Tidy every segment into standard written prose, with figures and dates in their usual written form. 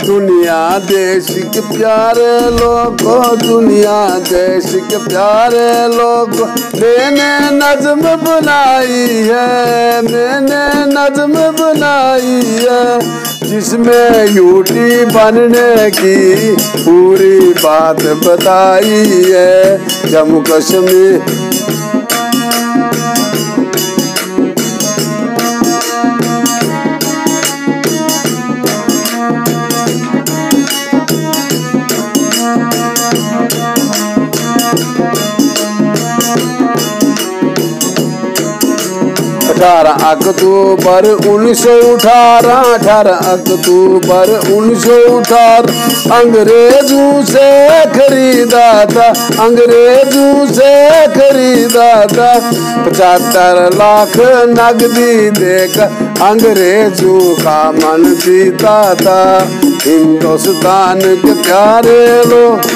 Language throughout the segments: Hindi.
दुनिया देश के प्यारे लोगों, दुनिया देश के प्यारे लोगों, मैंने नज्म बनाई है, मैंने नज्म बनाई है, जिसमें यूटी बनने की पूरी बात बताई है। जम्मू कश्मीर अक्टूबर 1918, 18 अक्टूबर 1918 अंग्रेजों से खरीदा था, अंग्रेजों से खरीदा था। 75 लाख नगदी देकर अंग्रेजों का मन जीता था। हिंदुस्तान के प्यारे लोग,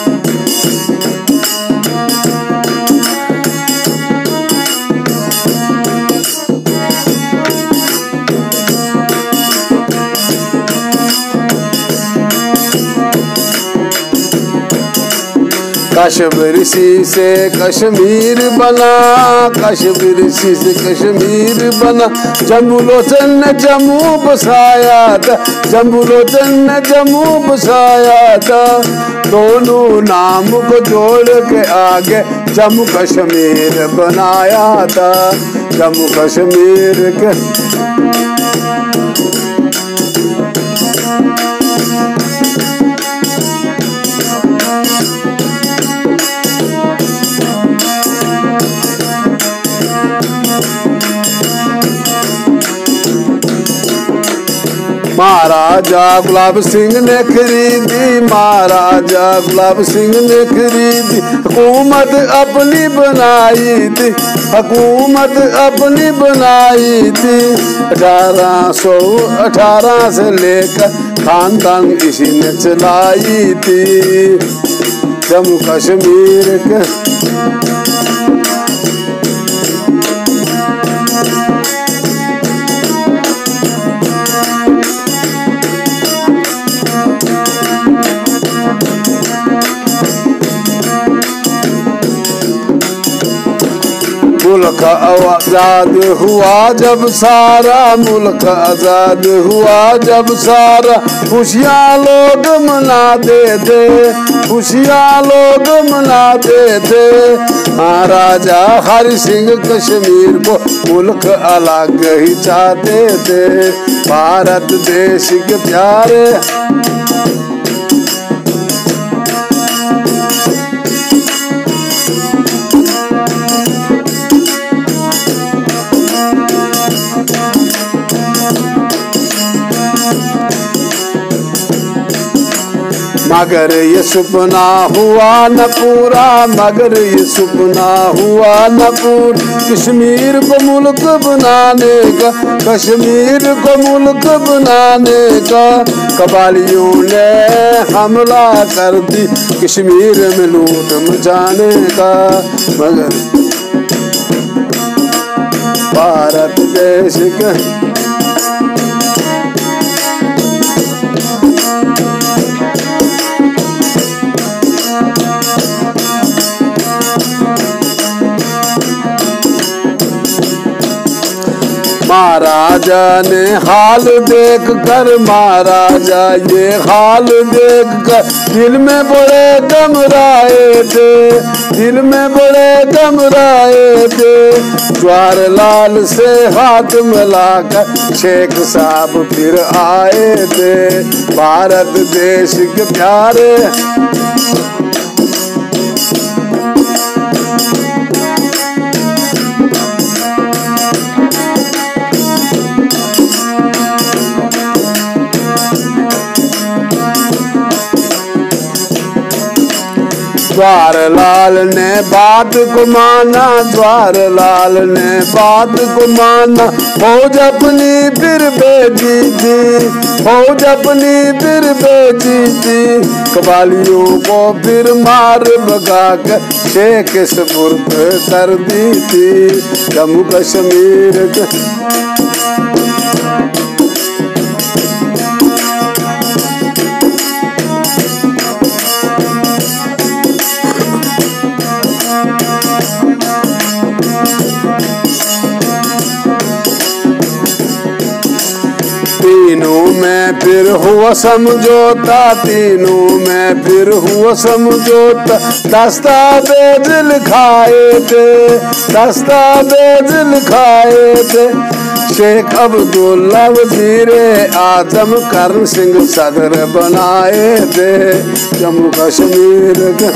कश्मीर से कश्मीर बना, कश्मीर से कश्मीर बना। जम्मू लोचन ने जम्मू बसाया था, जम्मू लोचन ने जम्मू बसाया था। दोनों नाम को जोड़ के आगे जम्मू कश्मीर बनाया था। जम्मू कश्मीर के महाराजा गुलाब सिंह ने खरीदी, महाराजा गुलाब सिंह ने खरीदी। हुकूमत अपनी बनाई थी, हुकूमत अपनी बनाई थी। 1818 से लेकर खानदान इसी ने चलाई थी। जम्मू कश्मीर के मुल्क आजाद हुआ जब सारा, मुल्क आजाद हुआ जब सारा। खुशियाँ लोग मनाते थे, खुशियाँ लोग मनाते थे। महाराजा हरि सिंह कश्मीर को मुल्क अलग ही चाहते थे। भारत देश के प्यारे मगर ये सपना हुआ न पूरा, मगर ये सपना हुआ न पूरा। कश्मीर को मुल्क बनाने का, कश्मीर को मुल्क बनाने का। कबालियों ने हमला कर दी कश्मीर में लूट मचाने का। मगर भारत देश के महाराजा ने हाल देख कर, महाराजा ये हाल देख कर दिल में बड़े घबराए थे, दिल में बड़े घबराए थे। जवाहरलाल से हाथ मिलाकर शेख साहब फिर आए थे। भारत देश के प्यारे जवाहरलाल ने बात को माना, जवाहरलाल ने बात को माना। फौज अपनी फिर भेजी थी, फौज अपनी फिर भेजी थी। कबालियों को फिर मार भगा कर शेख सुपुर्द कर दी थी। जम्मू कश्मीर के तीनों में फिर हुआ समझौता, तीनों में फिर हुआ समझौता। दस्तावेज लिखाए थे, दस्तावेज लिखाए थे। शेख अब्दुल्ला वज़ीरे आज़म करण सिंह सदर बनाए थे जम्मू कश्मीर के।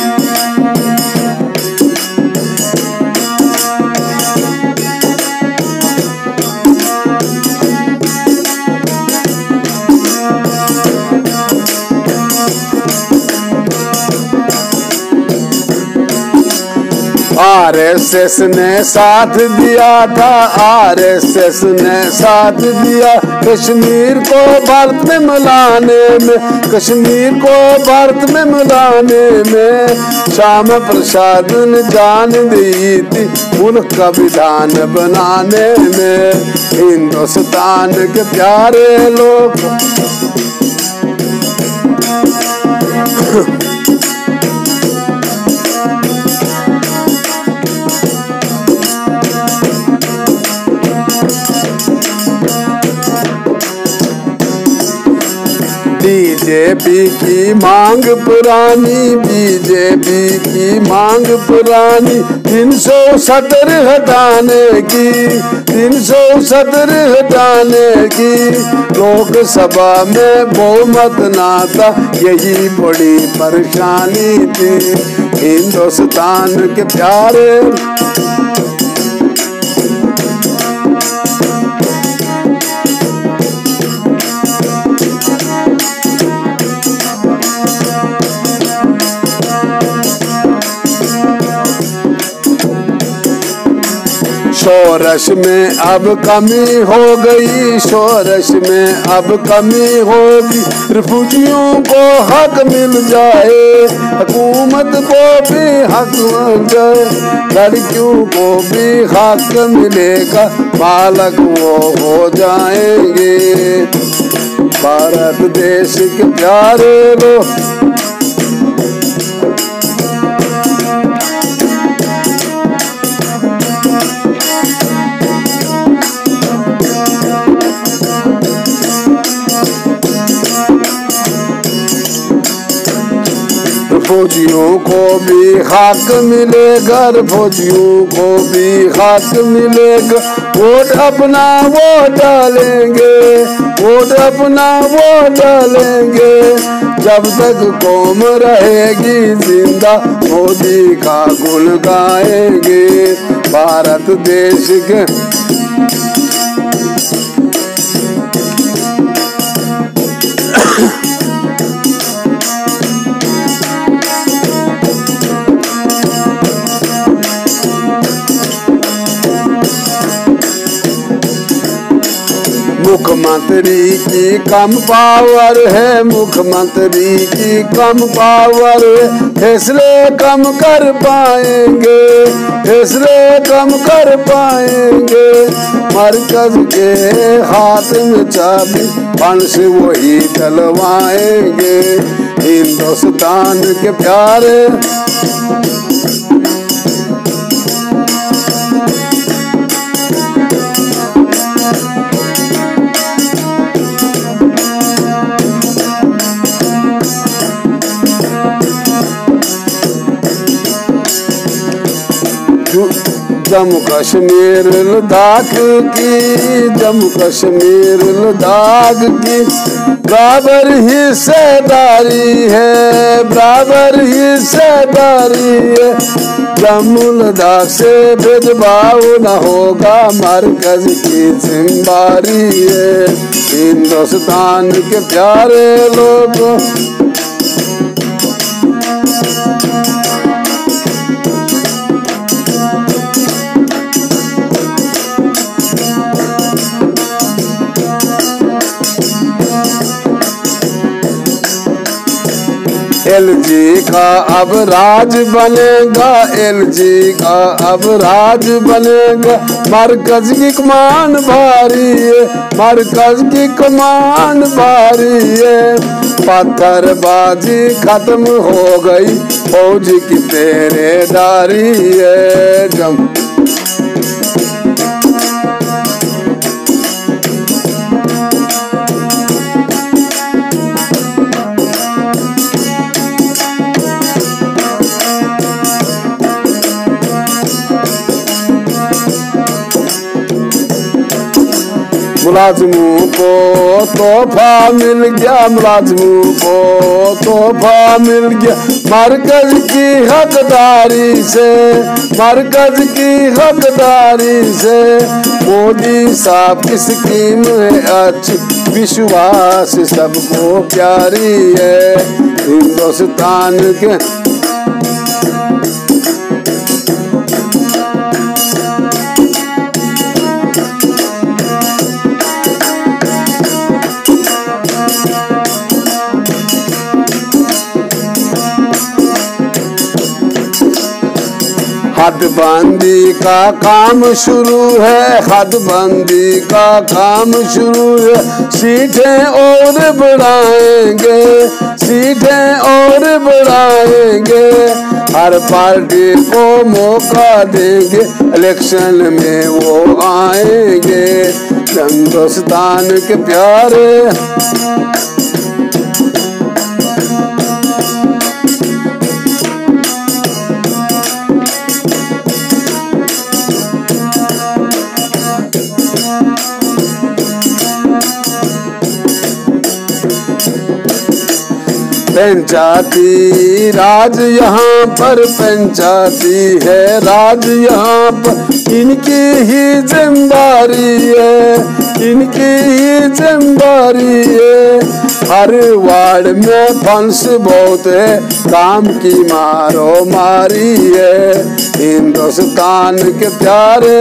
आरएसएस ने साथ दिया था, आरएसएस ने साथ दिया कश्मीर को भारत में मिलाने में, कश्मीर को भारत में मिलाने में। श्यामा प्रसाद ने जान दी थी मुल्क का विधान बनाने में। हिंदुस्तान के प्यारे लोग बीजेपी की मांग पुरानी, बीजेपी की मांग पुरानी। 370 हटाने की, 370 हटाने की। लोकसभा में बहुमत ना था, यही बड़ी परेशानी थी हिंदुस्तान के प्यारे। शोरश में अब कमी हो गई, शोरश में अब कमी होगी। रिफ्यूजियों को हक मिल जाए, हुकूमत को भी हक मिल जाए। लड़कियों को भी हक मिलेगा, बालक वो हो जाएंगे भारत देश के प्यारे लोग। फौजियों को भी हक मिलेगा, फौजियों को भी हक मिलेगा। वोट अपना वो डालेंगे, वोट अपना वो डालेंगे। जब तक कौम रहेगी जिंदा मोदी का गुण गाएंगे भारत देश के। मुख्यमंत्री की कम पावर है, मुख्यमंत्री की कम पावर है। फैसले कम कर पाएंगे, फैसले कम कर पाएंगे। मरकज के हाथ में चाबी पंच वही चलवाएंगे हिंदुस्तान के प्यारे। जम्मू कश्मीर लद्दाख की, जम्मू कश्मीर लद्दाख की बराबर हिस्सेदारी है, बराबर हिस्सेदारी है। जम्मू लद्दाख से भेदभाव न होगा, मरकज की जिम्मेदारी है हिंदुस्तान के प्यारे लोगों। एलजी का अब राज बनेगा, एलजी का अब राज बनेगा। मरकज की कमान भारी है, मरकज की कमान भारी है। पत्थरबाजी खत्म हो गई, फौज की पहरेदारी है। मुलाजिमों को तोहफा मिल गया, मुलाजिमों को तोहफा मिल गया मरकज की हकदारी से, मरकज की हकदारी से। मोदी साहब की स्कीम है अच्छी, विश्वास सबको प्यारी है। हिंदुस्तान के हदबंदी का काम शुरू है, हदबंदी का काम शुरू है। सीटें और बढ़ाएंगे, सीटें और बढ़ाएंगे। हर पार्टी को मौका देंगे, इलेक्शन में वो आएंगे। हिंदुस्तान के प्यारे पंचायती राज यहाँ पर, पंचायती है राज यहाँ पर। इनकी ही जिम्मेदारी है, इनकी ही जिम्मेदारी है। हर वार्ड में फंस बहुत है, काम की मारो मारी है। हिंदुस्तान के प्यारे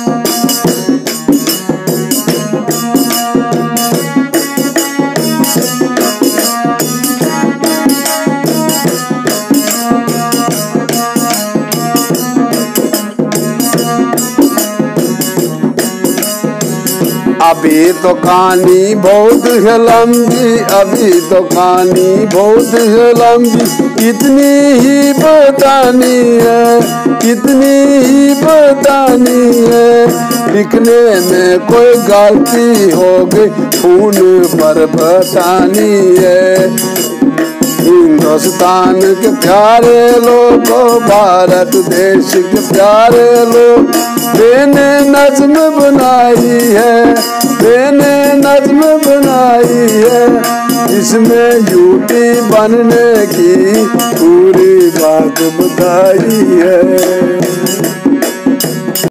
अभी तो कहानी बहुत है लंबी, अभी तो कहानी बहुत है लंबी। इतनी ही बतानी है, इतनी ही बतानी है। लिखने में कोई गलती हो गई, खून पर बतानी है। हिंदुस्तान के प्यारे लोगों, भारत देश के प्यारे लोग, मैंने नज्म बनाई है, मैंने नज्म बनाई है। इसमें यूटी बनने की पूरी बात बताई है।